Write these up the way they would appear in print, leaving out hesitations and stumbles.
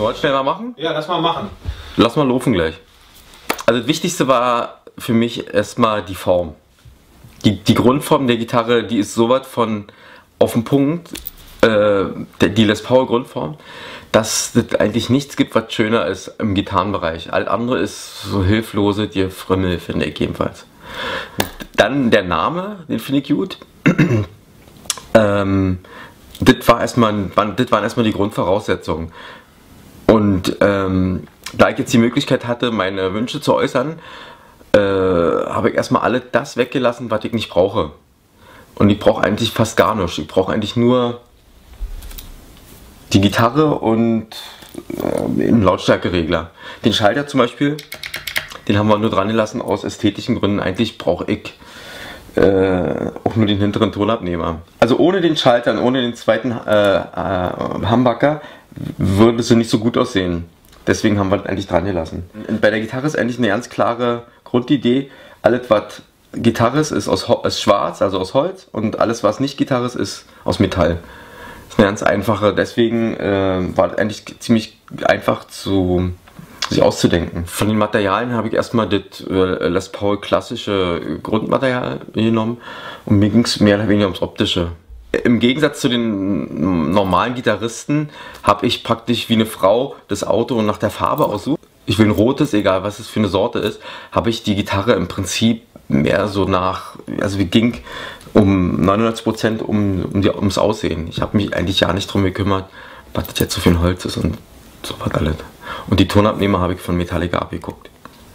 Wollt schnell mal machen? Ja, lass mal machen. Lass mal laufen gleich. Also das Wichtigste war für mich erstmal die Form. Die Grundform der Gitarre, die ist so weit von auf den Punkt, die Les Paul Grundform, dass es eigentlich nichts gibt, was schöner ist im Gitarrenbereich. Alles andere ist so hilflose Gefrimmel, finde ich jedenfalls. Dann der Name, den finde ich gut. Das waren erstmal die Grundvoraussetzungen. Und da ich jetzt die Möglichkeit hatte, meine Wünsche zu äußern, habe ich erstmal alles das weggelassen, was ich nicht brauche. Und ich brauche eigentlich fast gar nichts. Ich brauche eigentlich nur die Gitarre und einen Lautstärkeregler. Den Schalter zum Beispiel, den haben wir nur dran gelassen aus ästhetischen Gründen. Eigentlich brauche ich auch nur den hinteren Tonabnehmer. Also ohne den Schalter und ohne den zweiten Humbucker würde es nicht so gut aussehen. Deswegen haben wir das eigentlich dran gelassen. Bei der Gitarre ist eigentlich eine ganz klare Grundidee. Alles, was Gitarre ist schwarz, also aus Holz, und alles, was nicht Gitarre ist aus Metall. Das ist eine ganz einfache, deswegen war das eigentlich ziemlich einfach sich auszudenken. Von den Materialien habe ich erstmal das Les Paul klassische Grundmaterial genommen und mir ging es mehr oder weniger ums Optische. Im Gegensatz zu den normalen Gitarristen habe ich praktisch wie eine Frau das Auto nach der Farbe aussucht. Ich will ein rotes, egal was es für eine Sorte ist, habe ich die Gitarre im Prinzip mehr so also wir ging um 99% ums Aussehen. Ich habe mich eigentlich ja nicht drum gekümmert, was das jetzt so für ein Holz ist und so was alles. Und die Tonabnehmer habe ich von Metallica abgeguckt.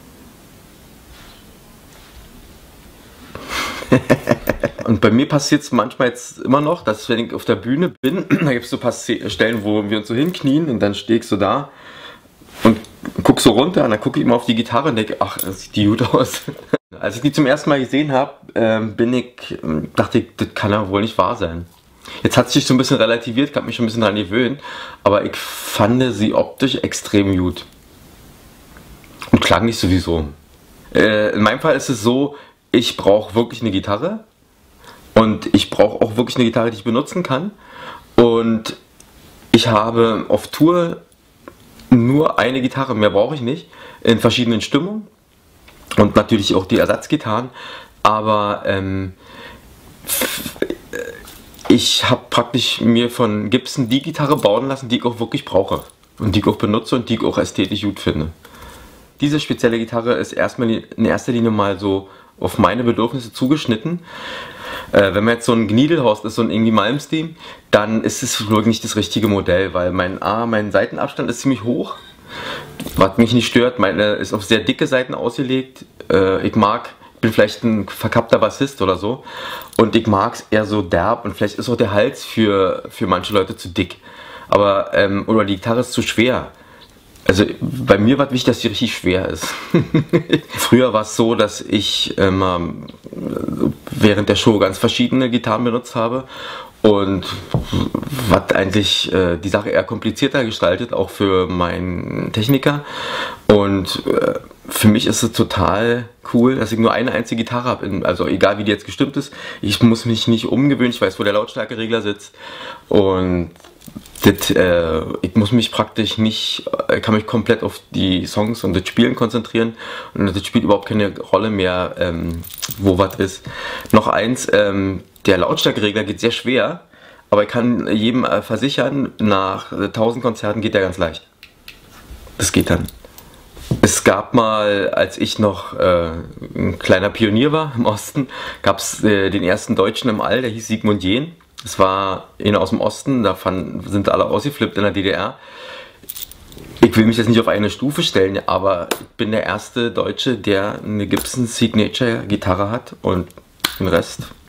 Und bei mir passiert es manchmal jetzt immer noch, dass wenn ich auf der Bühne bin, da gibt es so ein paar Stellen, wo wir uns so hinknien und dann stehe ich so da und gucke so runter und dann gucke ich immer auf die Gitarre und denke, ach, das sieht die gut aus. Als ich die zum ersten Mal gesehen habe, dachte ich, das kann ja wohl nicht wahr sein. Jetzt hat es sich so ein bisschen relativiert, ich habe mich schon ein bisschen daran gewöhnt, aber ich fand sie optisch extrem gut. Und klang nicht sowieso. In meinem Fall ist es so, ich brauche wirklich eine Gitarre und ich brauche auch wirklich eine Gitarre, die ich benutzen kann. Und ich habe auf Tour nur eine Gitarre, mehr brauche ich nicht, in verschiedenen Stimmungen und natürlich auch die Ersatzgitarren, aber ich habe praktisch mir von Gibson die Gitarre bauen lassen, die ich auch wirklich brauche und die ich auch benutze und die ich auch ästhetisch gut finde. Diese spezielle Gitarre ist erstmal in erster Linie mal so auf meine Bedürfnisse zugeschnitten. Wenn man jetzt so ein Gniedelhorst ist, so ein irgendwie Malmsteen, dann ist es wirklich nicht das richtige Modell, weil mein Seitenabstand ist ziemlich hoch, was mich nicht stört. Meine ist auf sehr dicke Seiten ausgelegt. Ich bin vielleicht ein verkappter Bassist oder so und ich mag es eher so derb und vielleicht ist auch der Hals für manche Leute zu dick. Aber, oder die Gitarre ist zu schwer. Also bei mir war es wichtig, dass sie richtig schwer ist. Früher war es so, dass ich während der Show ganz verschiedene Gitarren benutzt habe und was eigentlich die Sache eher komplizierter gestaltet, auch für meinen Techniker. Und für mich ist es total cool, dass ich nur eine einzige Gitarre habe, also egal wie die jetzt gestimmt ist. Ich muss mich nicht umgewöhnen, ich weiß, wo der Lautstärkeregler sitzt und ich muss mich praktisch nicht, kann mich komplett auf die Songs und das Spielen konzentrieren und das spielt überhaupt keine Rolle mehr, wo was ist. Noch eins, der Lautstärkeregler geht sehr schwer, aber ich kann jedem versichern, nach 1000 Konzerten geht der ganz leicht. Das geht dann. Es gab mal, als ich noch ein kleiner Pionier war im Osten, gab es den ersten Deutschen im All, der hieß Sigmund Jähn. Das war einer aus dem Osten, da sind alle ausgeflippt in der DDR. Ich will mich jetzt nicht auf eine Stufe stellen, aber ich bin der erste Deutsche, der eine Gibson Signature Gitarre hat und den Rest